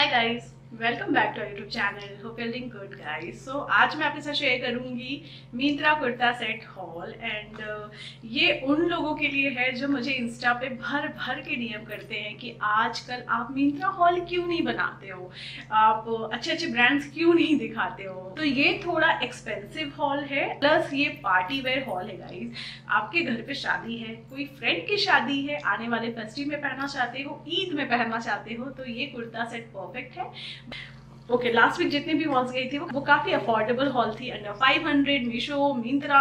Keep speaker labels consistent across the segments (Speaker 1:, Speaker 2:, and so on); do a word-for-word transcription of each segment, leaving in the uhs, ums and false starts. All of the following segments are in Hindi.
Speaker 1: Hi guys, welcome back to YouTube channel. Hope you doing good guys. So आज मैं आपके साथ शेयर करूंगी Myntra kurta set haul and ये उन लोगों के लिए है जो मुझे इंस्टा पे भर भर के डीएम करते हैं कि आजकल आप मिंत्रा हॉल क्यों नहीं बनाते हो, आप अच्छे अच्छे ब्रांड्स क्यों नहीं दिखाते हो। तो ये थोड़ा एक्सपेंसिव हॉल है, प्लस ये पार्टी वेयर हॉल है गाइस। आपके घर पे शादी है, कोई फ्रेंड की शादी है, आने वाले फेस्टिव में पहनना चाहते हो, ईद में पहनना चाहते हो, तो ये कुर्ता सेट परफेक्ट है। ओके okay, लास्ट वीक जितने भी हॉल्स गई थी वो, वो काफ़ी अफोर्डेबल हॉल थी। Under five hundred Meesho, Myntra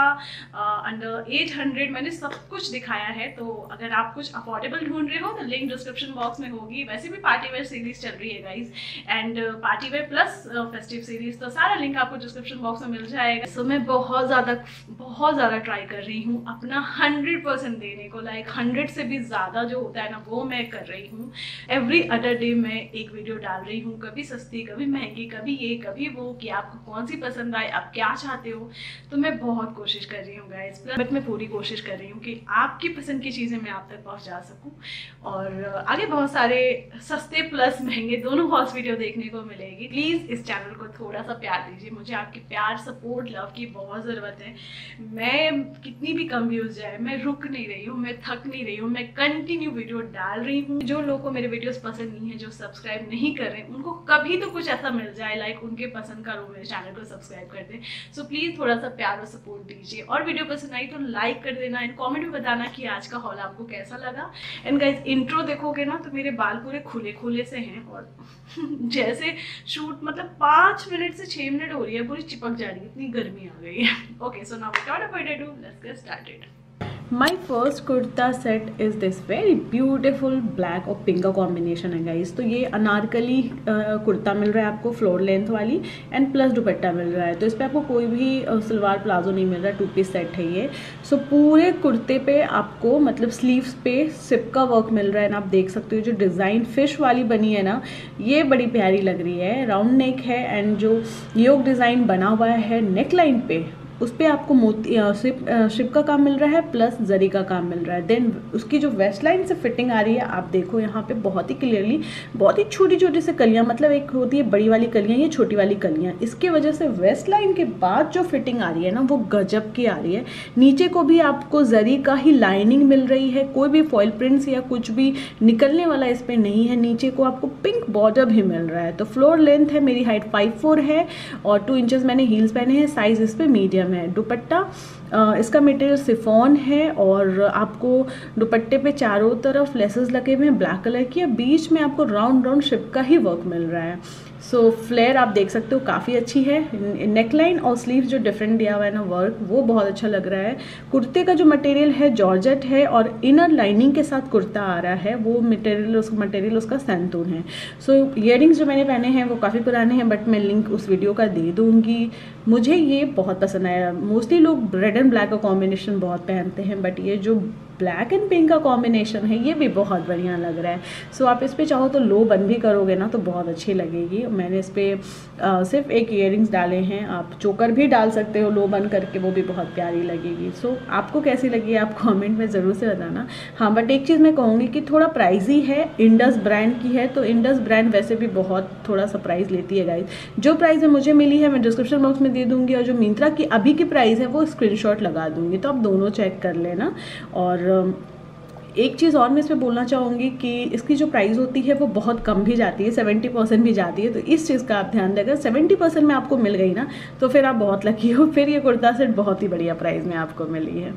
Speaker 1: under eight hundred मैंने सब कुछ दिखाया है। तो अगर आप कुछ अफोर्डेबल ढूंढ रहे हो तो लिंक डिस्क्रिप्शन बॉक्स में होगी। वैसे भी पार्टी वेयर सीरीज चल रही है guys, and party wear plus festive series, तो सारा लिंक आपको डिस्क्रिप्शन बॉक्स में मिल जाएगा। सो so, मैं बहुत ज़्यादा बहुत ज़्यादा ट्राई कर रही हूँ अपना हंड्रेड परसेंट देने को, लाइक हंड्रेड से भी ज़्यादा जो होता है ना वो मैं कर रही हूँ। एवरी अदर डे मैं एक वीडियो डाल रही हूँ, कभी सस्ती कभी महंगी, कभी ये कभी वो, कि आपको कौन सी पसंद आए, आप क्या चाहते हो। तो मैं बहुत कोशिश कर रही हूँ गाइस, बट मैं पूरी कोशिश कर रही हूँ कि आपकी पसंद की चीज़ें मैं आप तक पहुँचा सकूँ। और आगे बहुत सारे सस्ते प्लस महंगे दोनों हॉल्स वीडियो देखने को मिलेगी। प्लीज़ इस चैनल को थोड़ा सा प्यार दीजिए, मुझे आपके प्यार सपोर्ट लव की बहुत ज़रूरत है। मैं कितनी भी कम व्यूज़ जाए मैं रुक नहीं रही हूँ, मैं थक नहीं रही हूँ, मैं कंटिन्यू वीडियो डाल रही हूँ। जो लोगों को मेरे वीडियोस पसंद नहीं है, जो सब्सक्राइब नहीं कर रहे हैं, उनको कभी तो कुछ ऐसा मिल जाए लाइक उनके पसंद का, वो मेरे चैनल को सब्सक्राइब कर दें। सो प्लीज़ थोड़ा सा प्यार और सपोर्ट दीजिए, और वीडियो पसंद आई तो लाइक कर देना, एंड कमेंट में बताना कि आज का हॉल आपको कैसा लगा। एंड गाइस इंट्रो देखोगे ना तो मेरे बाल पूरे खुले खुले से हैं, और जैसे शूट मतलब पाँच मिनट से छः मिनट हो रही है, पूरी चिपक जा रही है, इतनी गर्मी आ गई है। Okay, so now what about I do, let's get started.
Speaker 2: My first kurta set is this very beautiful black और पिंक का कॉम्बिनेशन है गाइस। तो ये अनारकली कुर्ता मिल रहा है आपको, फ्लोर लेंथ वाली, एंड प्लस दुपट्टा मिल रहा है। तो इस पर आपको कोई भी सलवार प्लाजो नहीं मिल रहा, टू पीस सेट है ये। सो so, पूरे कुर्ते पे आपको मतलब स्लीव्स पे सिप का वर्क मिल रहा है ना, आप देख सकते हो। जो डिज़ाइन फिश वाली बनी है ना, ये बड़ी प्यारी लग रही है। राउंड नेक है, एंड जो योक डिज़ाइन बना हुआ है नेक लाइन पे, उस पर आपको मोती शिप शिप का काम मिल रहा है, प्लस जरी का काम मिल रहा है। देन उसकी जो वेस्ट लाइन से फिटिंग आ रही है, आप देखो यहाँ पे बहुत ही क्लियरली, बहुत ही छोटी छोटी से कलियाँ, मतलब एक होती है बड़ी वाली कलियाँ, ये छोटी वाली कलियाँ। इसके वजह से वेस्ट लाइन के बाद जो फिटिंग आ रही है ना, वो गजब की आ रही है। नीचे को भी आपको जरी का ही लाइनिंग मिल रही है, कोई भी फॉइल प्रिंट्स या कुछ भी निकलने वाला इस पर नहीं है। नीचे को आपको पिंक बॉर्डर भी मिल रहा है। तो फ्लोर लेंथ है, मेरी हाइट फाइव फोर है, और टू इंचेस मैंने हील्स पहने हैं, साइज इस पर मीडियम है। दुपट्टा इसका मटेरियल सिफॉन है, और आपको दुपट्टे पे चारों तरफ लेसेस लगे हुए हैं ब्लैक कलर की, बीच में आपको राउंड राउंड शिप का ही वर्क मिल रहा है। सो so, फ्लेयर आप देख सकते हो काफ़ी अच्छी है। नेकलाइन और स्लीव्स जो डिफरेंट दिया हुआ है ना वर्क, वो बहुत अच्छा लग रहा है। कुर्ते का जो मटेरियल है जॉर्जेट है, और इनर लाइनिंग के साथ कुर्ता आ रहा है, वो मटेरियल उस मटेरियल उसका सैंतून है। सो so, ईयरिंग्स जो मैंने पहने हैं वो काफ़ी पुराने हैं, बट मैं लिंक उस वीडियो का दे दूँगी। मुझे ये बहुत पसंद आया। मोस्टली लोग रेड एंड ब्लैक का कॉम्बिनेशन बहुत पहनते हैं, बट ये जो ब्लैक एंड पिंक का कॉम्बिनेशन है ये भी बहुत बढ़िया लग रहा है। सो so, आप इस पर चाहो तो लो बन भी करोगे ना तो बहुत अच्छी लगेगी। मैंने इस पर सिर्फ एक ईयरिंग्स डाले हैं, आप चोकर भी डाल सकते हो लो बन करके, वो भी बहुत प्यारी लगेगी। सो so, आपको कैसी लगी आप कमेंट में ज़रूर से बताना। हाँ, बट एक चीज़ मैं कहूँगी कि थोड़ा प्राइजी है, इंडस ब्रांड की है, तो इंडस ब्रांड वैसे भी बहुत थोड़ा सा प्राइस लेती है गाइस। जो प्राइस मुझे मिली है मैं डिस्क्रिप्शन बॉक्स में दे दूँगी, और जो मिंत्रा की अभी की प्राइस है वो स्क्रीनशॉट लगा दूँगी, तो आप दोनों चेक कर लेना। और एक चीज़ और मैं इस पर बोलना चाहूँगी कि इसकी जो प्राइस होती है वो बहुत कम भी जाती है, सेवेंटी परसेंट भी जाती है। तो इस चीज़ का आप ध्यान दें, अगर सेवेंटी परसेंट में आपको मिल गई ना तो फिर आप बहुत लकी हो, फिर ये कुर्ता सेट बहुत ही बढ़िया प्राइस में आपको मिली है।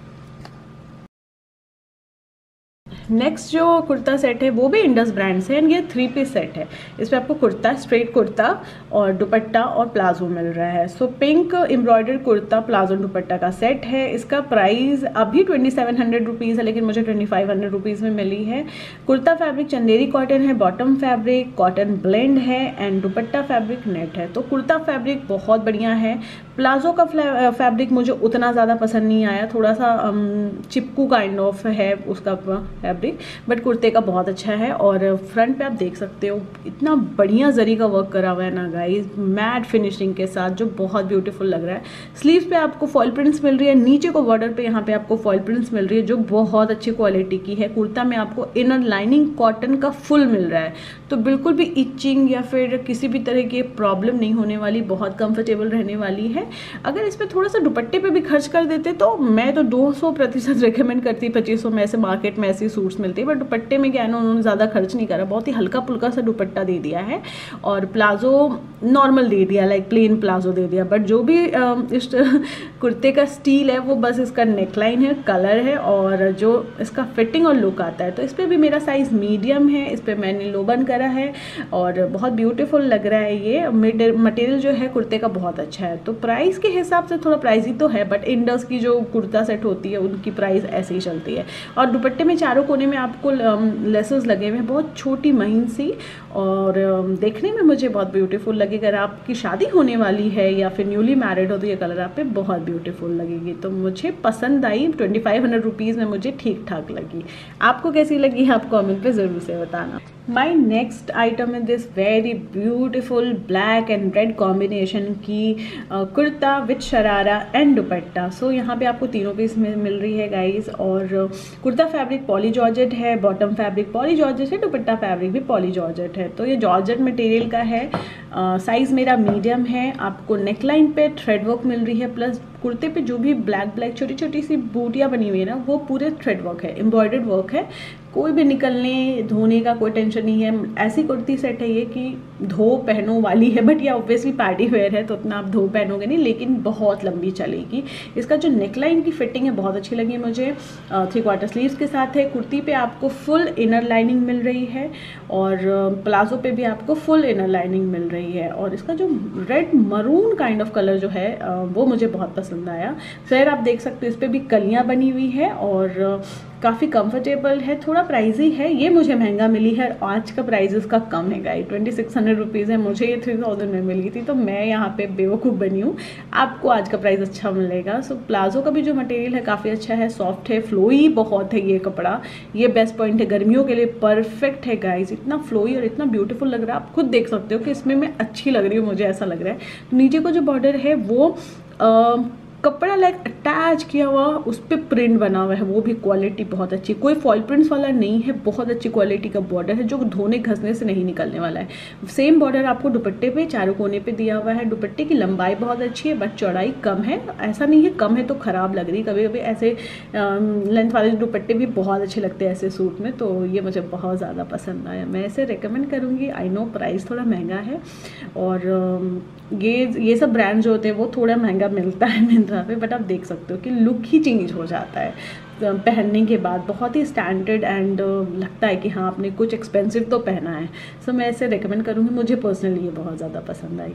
Speaker 2: नेक्स्ट जो कुर्ता सेट है वो भी इंडस ब्रांड से, एंड ये थ्री पीस सेट है। इसमें आपको कुर्ता, स्ट्रेट कुर्ता और दुपट्टा और प्लाजो मिल रहा है। So pink embroidered kurta palazzo dupatta का सेट है। इसका प्राइस अभी ट्वेंटी सेवन हंड्रेड रुपीज़ है, लेकिन मुझे ट्वेंटी फाइव हंड्रेड रुपीज़ में मिली है। कुर्ता फैब्रिक चंदेरी कॉटन है, बॉटम फैब्रिक कॉटन ब्लेंड है, एंड दुपट्टा फैब्रिक नेट है। तो कुर्ता फैब्रिक बहुत बढ़िया है। प्लाजो का फैब्रिक मुझे उतना ज़्यादा पसंद नहीं आया, थोड़ा सा चिपकू काइंड ऑफ है उसका फैब्रिक, बट कुर्ते का बहुत अच्छा है। और फ्रंट पे आप देख सकते हो इतना बढ़िया जरी का वर्क करा हुआ है ना गाइस, मैट फिनिशिंग के साथ, जो बहुत ब्यूटीफुल लग रहा है। स्लीव्स पे आपको फॉइल प्रिंट्स मिल रही है, नीचे को बॉर्डर पे यहाँ पे आपको फॉइल प्रिंट्स मिल रही है जो बहुत अच्छी क्वालिटी की है। कुर्ता में आपको इनर लाइनिंग कॉटन का फुल मिल रहा है, तो बिल्कुल भी इचिंग या फिर किसी भी तरह की प्रॉब्लम नहीं होने वाली, बहुत कंफर्टेबल रहने वाली है। अगर इस पर थोड़ा सा दुपट्टे पे भी खर्च कर देते तो मैं तो दो सौ प्रतिशत रिकमेंड करती, पच्चीस सौ में ऐसे मार्केट में ऐसी सूट्स मिलती है, बट दुपट्टे में क्या है ना, उन्होंने ज़्यादा खर्च नहीं करा, बहुत ही हल्का फुल्का सा दुपट्टा दे दिया है और प्लाजो नॉर्मल दे दिया, लाइक प्लेन प्लाजो दे दिया। बट जो भी इस कुर्ते का स्टील है वो बस इसका नेकलाइन है, कलर है और जो इसका फिटिंग और लुक आता है। तो इस पर भी मेरा साइज़ मीडियम है, इस पर मैंने लोबन करा है और बहुत ब्यूटीफुल लग रहा है। ये मटेरियल जो है कुर्ते का बहुत अच्छा है। तो प्राइस के हिसाब से थोड़ा प्राइसी तो है, बट इंडस की जो कुर्ता सेट होती है उनकी प्राइस ऐसे ही चलती है। और दुपट्टे में चारों कोने में आपको लेसेस लगे हुए हैं, बहुत छोटी महीन सी, और देखने में मुझे बहुत ब्यूटीफुल लगी। अगर आपकी शादी होने वाली है या फिर न्यूली मैरिड हो तो ये कलर आप पे बहुत ब्यूटीफुल लगेगी। तो मुझे पसंद आई, ट्वेंटी फाइव हंड्रेड रुपीज़ में मुझे ठीक ठाक लगी। आपको कैसी लगी आप कमेंट पे ज़रूर से बताना। My next item is this very beautiful black and red combination की kurta with sharara and dupatta. So so, यहाँ पे आपको तीनों पीस में मिल रही है गाइस। और कुर्ता फैब्रिक पॉली जॉर्जेट है, बॉटम फैब्रिक पॉली जॉर्जेट है, दुपट्टा फैब्रिक भी पॉली जॉर्जेट है। तो ये जॉर्जेट मटेरियल का है, साइज़ मेरा मीडियम है। आपको नेकलाइन पे थ्रेड वर्क मिल रही है, प्लस कुर्ते पे जो भी ब्लैक ब्लैक छोटी छोटी सी बूटियाँ बनी हुई है ना, वो पूरे थ्रेड वर्क है, एम्ब्रॉयडर्ड वर्क है। कोई भी निकलने धोने का कोई टेंशन नहीं है। ऐसी कुर्ती सेट है ये कि धो पहनो वाली है, बट ये ऑब्वियसली पार्टी वेयर है तो उतना आप धो पहनोगे नहीं, लेकिन बहुत लंबी चलेगी। इसका जो नेकलाइन की फिटिंग है बहुत अच्छी लगी मुझे। थ्री क्वार्टर स्लीव्स के साथ है। कुर्ती पे आपको फुल इनर लाइनिंग मिल रही है और प्लाजो पे भी आपको फुल इनर लाइनिंग मिल रही है। और इसका जो red maroon kind of colour जो है वो मुझे बहुत पसंद आया। फिर आप देख सकते हो इस पर भी कलियाँ बनी हुई है और काफ़ी कंफर्टेबल है। थोड़ा प्राइजी है, ये मुझे महंगा मिली है। आज का प्राइस इसका कम है guys, twenty six hundred rupees है, मुझे ये थ्री थाउजेंड में मिली थी, तो मैं यहाँ पे बेवकूफ़ बनी हूँ। आपको आज का प्राइस अच्छा मिलेगा। सो प्लाजो का भी जो मटेरियल है काफ़ी अच्छा है, सॉफ्ट है, फ्लोई बहुत है ये कपड़ा। ये बेस्ट पॉइंट है, गर्मियों के लिए परफेक्ट है गाइस। इतना फ्लोई और इतना ब्यूटीफुल लग रहा है, आप खुद देख सकते हो कि इसमें मैं अच्छी लग रही हूँ, मुझे ऐसा लग रहा है। नीचे को जो बॉर्डर है वो आ, कपड़ा लाइक अटैच किया हुआ, उस पर प्रिंट बना हुआ है, वो भी क्वालिटी बहुत अच्छी, कोई फॉइल प्रिंट्स वाला नहीं है, बहुत अच्छी क्वालिटी का बॉर्डर है जो धोने घसने से नहीं निकलने वाला है। सेम बॉर्डर आपको दुपट्टे पे चारों कोने पे दिया हुआ है। दुपट्टे की लंबाई बहुत अच्छी है बट चौड़ाई कम है। ऐसा नहीं है कम है तो ख़राब लग रही, कभी कभी ऐसे लेंथ वाले दुपट्टे भी बहुत अच्छे लगते हैं ऐसे सूट में, तो ये मुझे बहुत ज़्यादा पसंद आया। मैं इसे रिकमेंड करूँगी। आई नो प्राइस थोड़ा महंगा है और ये ये सब ब्रांड जो होते हैं वो थोड़ा महंगा मिलता है मिंत्रा पे, बट आप देख सकते हो कि लुक ही चेंज हो जाता है पहनने के बाद, बहुत ही स्टैंडर्ड एंड लगता है कि हाँ आपने कुछ एक्सपेंसिव तो पहना है। सो मैं इसे रिकमेंड करूँगी, मुझे पर्सनली ये बहुत ज़्यादा पसंद आई।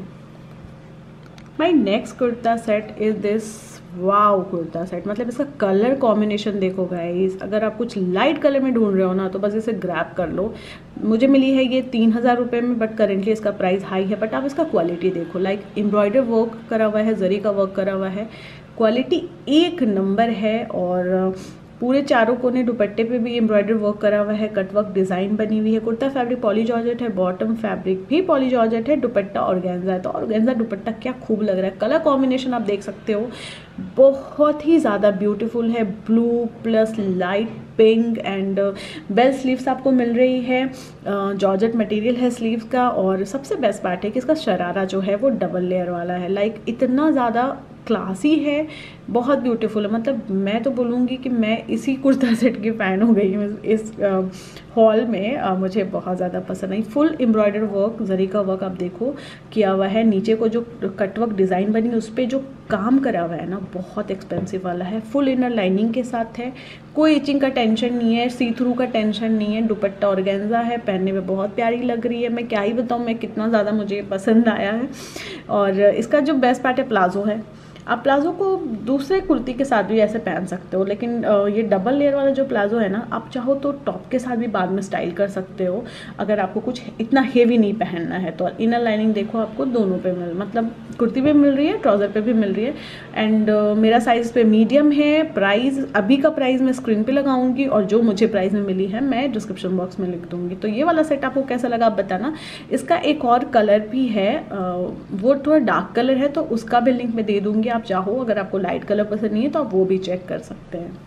Speaker 2: My next kurta set is this wow kurta set. मतलब इसका कलर कॉम्बिनेशन देखो गाइस, अगर आप कुछ लाइट कलर में ढूंढ रहे हो ना तो बस इसे ग्रैब कर लो। मुझे मिली है ये तीन हज़ार रुपये में, बट करेंटली इसका प्राइस हाई है। बट आप इसका क्वालिटी देखो, लाइक एम्ब्रॉयडर वर्क करा हुआ है, जरी का वर्क करा हुआ है, क्वालिटी एक नंबर है। और पूरे चारों कोने दुपट्टे पे भी एम्ब्रॉयडर वर्क करा हुआ है, कट वर्क डिज़ाइन बनी हुई है। कुर्ता फैब्रिक पॉली जॉर्जेट है, बॉटम फैब्रिक भी पॉली जॉर्जेट है, दुपट्टा ऑर्गेन्जा है। तो ऑर्गेन्जा दुपट्टा क्या खूब लग रहा है, कलर कॉम्बिनेशन आप देख सकते हो बहुत ही ज़्यादा ब्यूटीफुल है। Blue plus light pink and bell sleeves आपको मिल रही है, जॉर्जेट मटेरियल है स्लीव्स का। और सबसे बेस्ट पार्ट है कि इसका शरारा जो है वो डबल लेयर वाला है, लाइक इतना ज़्यादा क्लासी है, बहुत ब्यूटीफुल है। मतलब मैं तो बोलूँगी कि मैं इसी कुर्ता सेट की फ़ैन हो गई हूँ इस हॉल में। आ, मुझे बहुत ज़्यादा पसंद आई। फुल एम्ब्रॉयडर वर्क, जरी का वर्क आप देखो किया हुआ है। नीचे को जो कटवर्क डिज़ाइन बनी उस पर जो काम करा हुआ है ना बहुत एक्सपेंसिव वाला है। फुल इनर लाइनिंग के साथ है, कोई इचिंग का टेंशन नहीं है, सी थ्रू का टेंशन नहीं है। दुपट्टा ऑर्गेन्जा है, पहनने में बहुत प्यारी लग रही है। मैं क्या ही बताऊँ मैं कितना ज़्यादा मुझे पसंद आया है। और इसका जो बेस्ट पार्ट है प्लाजो है, आप प्लाजो को दूसरे कुर्ती के साथ भी ऐसे पहन सकते हो, लेकिन ये डबल लेयर वाला जो प्लाजो है ना, आप चाहो तो टॉप के साथ भी बाद में स्टाइल कर सकते हो अगर आपको कुछ इतना हेवी नहीं पहनना है तो। इनर लाइनिंग देखो आपको दोनों पे मिल, मतलब कुर्ती पे मिल रही है, ट्राउज़र पे भी मिल रही है। एंड uh, मेरा साइज़ पे मीडियम है। प्राइस, अभी का प्राइस मैं स्क्रीन पे लगाऊंगी और जो मुझे प्राइस में मिली है मैं डिस्क्रिप्शन बॉक्स में लिख दूंगी। तो ये वाला सेट आपको कैसा लगा आप बताना। इसका एक और कलर भी है, वो थोड़ा डार्क कलर है, तो उसका भी लिंक मैं दे दूंगी। आप चाहो, अगर आपको लाइट कलर पसंद नहीं है तो आप वो भी चेक कर सकते हैं।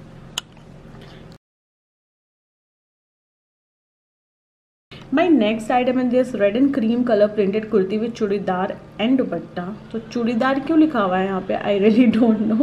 Speaker 2: My next item in this red and cream colour printed kurti with churidar and dupatta. तो चूड़ीदार क्यों लिखा हुआ है यहाँ पे, आई रियली डोंट नो।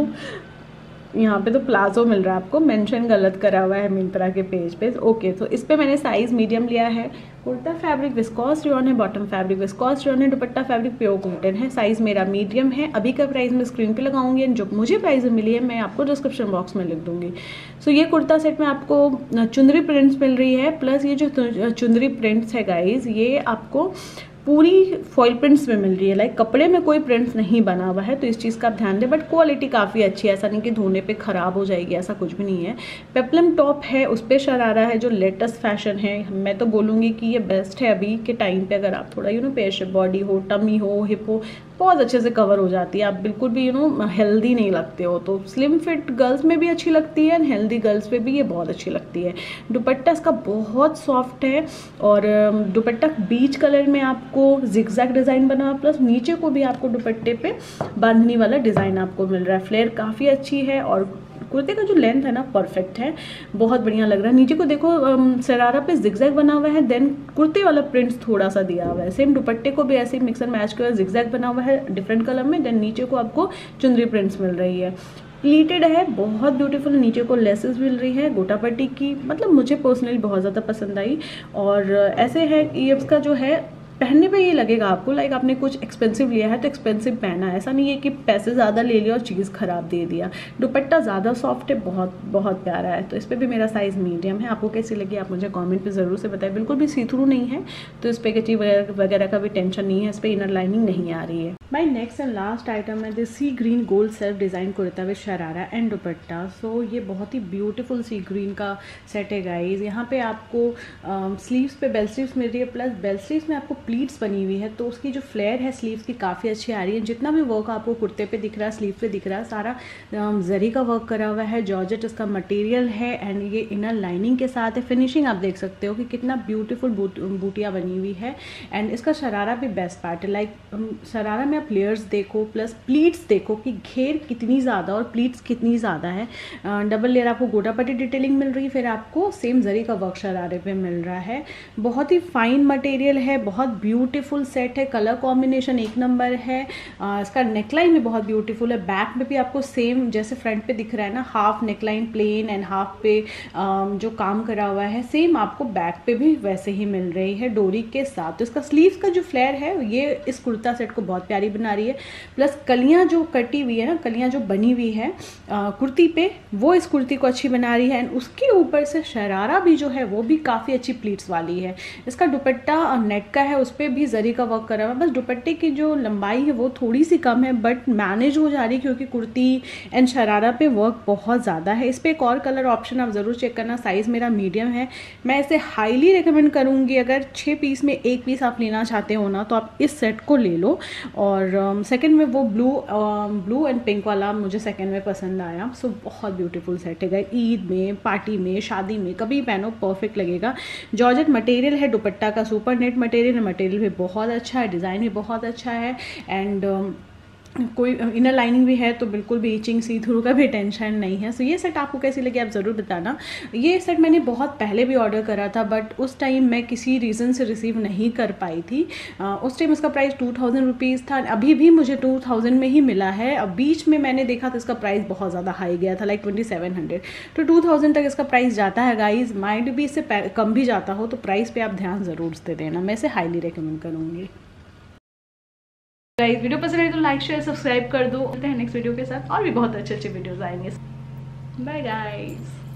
Speaker 2: यहाँ पे तो प्लाजो मिल रहा है आपको, मेंशन गलत करा हुआ है मिंत्रा के पेज पे। ओके, तो इस पे मैंने साइज मीडियम लिया है। कुर्ता फैब्रिक विस्कॉस रियॉन है, बॉटम फैब्रिक विस्कॉस रियॉन है, दुपट्टा फैब्रिक प्योर कॉटन है। साइज मेरा मीडियम है। अभी का प्राइस मैं स्क्रीन पे लगाऊंगी, जो मुझे प्राइस मिली है मैं आपको डिस्क्रिप्शन बॉक्स में लिख दूंगी। सो ये कुर्ता सेट में आपको चुंदरी प्रिंट्स मिल रही है, प्लस ये जो चुंदरी प्रिंट्स है गाइज, ये आपको पूरी फॉइल प्रिंट्स में मिल रही है। लाइक कपड़े में कोई प्रिंट्स नहीं बना हुआ है, तो इस चीज़ का आप ध्यान दें। बट क्वालिटी काफ़ी अच्छी है, ऐसा नहीं कि धोने पे ख़राब हो जाएगी, ऐसा कुछ भी नहीं है। पेप्लम टॉप है, उस पर शरारा है जो लेटेस्ट फैशन है। मैं तो बोलूँगी कि ये बेस्ट है अभी के टाइम पे। अगर आप थोड़ा यू नो पेश बॉडी हो, टमी हो, हिप हो, बहुत अच्छे से कवर हो जाती है। आप बिल्कुल भी यू नो हेल्दी नहीं लगते हो। तो स्लिम फिट गर्ल्स में भी अच्छी लगती है, एंड हेल्दी गर्ल्स पे भी ये बहुत अच्छी लगती है। दुपट्टा इसका बहुत सॉफ्ट है, और दुपट्टा बीच कलर में आपको जिगजैग डिज़ाइन बना, प्लस नीचे को भी आपको दुपट्टे पे बांधनी वाला डिज़ाइन आपको मिल रहा है। फ्लेयर काफ़ी अच्छी है, और कुर्ते का जो लेंथ है ना परफेक्ट है, बहुत बढ़िया लग रहा है। नीचे को देखो शरारा पे जिगजैग बना हुआ है, देन कुर्ते वाला प्रिंट्स थोड़ा सा दिया हुआ है। सेम दुपट्टे को भी ऐसे ही मिक्स एंड मैच के जिगजैग बना हुआ है डिफरेंट कलर में, देन नीचे को आपको चुंदरी प्रिंट्स मिल रही है। प्लीटेड है, बहुत ब्यूटीफुल। नीचे को लेसेस मिल रही है गोटा पट्टी की, मतलब मुझे पर्सनली बहुत ज़्यादा पसंद आई। और ऐसे है कि इसका जो है पहनने पे ये लगेगा आपको लाइक आपने कुछ एक्सपेंसिव लिया है तो एक्सपेंसिव पहना है, ऐसा नहीं है कि पैसे ज़्यादा ले लिया और चीज़ ख़राब दे दिया। दुपट्टा ज़्यादा सॉफ्ट है, बहुत बहुत प्यारा है। तो इस पर भी मेरा साइज़ मीडियम है। आपको कैसी लगी आप मुझे कमेंट पे ज़रूर से बताएं। बिल्कुल भी सी थ्रू नहीं है, तो इस पर कची वगैरह का भी टेंशन नहीं है। इस पर इनर लाइनिंग नहीं आ रही है। My next and last item है this sea green gold self design kurta with sharara and dupatta. So ये बहुत ही ब्यूटीफुल सी ग्रीन का सेट है गाइज। यहाँ पे आपको स्लीव्स पे बेल स्लीव्स मिल रही है, प्लस बेल स्लीव्स में आपको प्लीट्स बनी हुई है, तो उसकी जो फ्लेयर है स्लीव्स की काफ़ी अच्छी आ रही है। जितना भी वर्क आपको कुर्ते पे दिख रहा है, स्लीव पे दिख रहा है, सारा जरी का वर्क करा हुआ है। जॉर्जेट इसका मटेरियल है, एंड ये इनर लाइनिंग के साथ है। फिनिशिंग आप देख सकते हो कि कितना ब्यूटीफुल बूट, बूटियाँ बनी हुई है। एंड इसका शरारा भी बेस्ट पार्ट है। लाइक शरारा में आप लेयर्स देखो, प्लस प्लीट्स देखो कि घेर कितनी ज़्यादा और प्लीट्स कितनी ज़्यादा है। डबल लेयर आपको गोटा पट्टी डिटेलिंग मिल रही है, फिर आपको सेम जरी का वर्क शरारे पे मिल रहा है। बहुत ही फाइन मटेरियल है, बहुत ब्यूटीफुल सेट है। कलर कॉम्बिनेशन एक नंबर है। आ, इसका नेकलाइन भी बहुत ब्यूटीफुल है। बैक में भी आपको सेम जैसे फ्रंट पे दिख रहा है ना, half neckline plain and half पे आ, जो काम करा हुआ है, सेम आपको बैक पे भी वैसे ही मिल रही है डोरी के साथ। तो इसका स्लीव का जो फ्लेयर है ये इस कुर्ता सेट को बहुत प्यारी बना रही है। प्लस कलियां जो कटी हुई है ना, कलियां जो बनी हुई है आ, कुर्ती पे, वो इस कुर्ती को अच्छी बना रही है। एंड उसके ऊपर से शरारा भी जो है वो भी काफ़ी अच्छी प्लीट्स वाली है। इसका दुपट्टा नेट का है, उस पर भी जरी का वर्क करा हुआ है। बस दुपट्टे की जो लंबाई है वो थोड़ी सी कम है, बट मैनेज हो जा रही है क्योंकि कुर्ती एंड शरारा पे वर्क बहुत ज़्यादा है। इस पर एक और कलर ऑप्शन आप ज़रूर चेक करना। साइज़ मेरा मीडियम है। मैं इसे हाईली रिकमेंड करूँगी। अगर छः पीस में एक पीस आप लेना चाहते हो ना, तो आप इस सेट को ले लो। और सेकंड में वो ब्लू ब्लू एंड पिंक वाला मुझे सेकंड में पसंद आया। सो बहुत ब्यूटीफुल सेट है। ईद में, पार्टी में, शादी में कभी पहनो परफेक्ट लगेगा। जॉर्जेट मटेरियल है, दुपट्टा का सुपर नेट मटेरियल है। मटेरियल भी बहुत अच्छा है, डिज़ाइन भी बहुत अच्छा है, एंड कोई इनर लाइनिंग भी है, तो बिल्कुल भी ईचिंग सी थ्रू का भी टेंशन नहीं है। सो so, ये सेट आपको कैसी लगी आप ज़रूर बताना। ये सेट मैंने बहुत पहले भी ऑर्डर करा था, बट उस टाइम मैं किसी रीज़न से रिसीव नहीं कर पाई थी। uh, उस टाइम इसका प्राइस टू थाउजेंड रुपीज़ था। अभी भी मुझे टू थाउजेंड में ही मिला है। अब बीच में मैंने देखा तो इसका प्राइस बहुत ज़्यादा हाई गया था, लाइक ट्वेंटी सेवन हंड्रेड तो टू थाउजेंड तक इसका प्राइस जाता है गाइज। माइंड भी इससे कम भी जाता हो, तो प्राइस पर आप ध्यान ज़रूर दे देना। मैं इसे हाईली रिकमेंड करूँगी। गाइस वीडियो पसंद है तो लाइक शेयर सब्सक्राइब कर दो। मिलते हैं नेक्स्ट वीडियो के साथ, और भी बहुत अच्छे अच्छे वीडियोस आएंगे। Bye guys.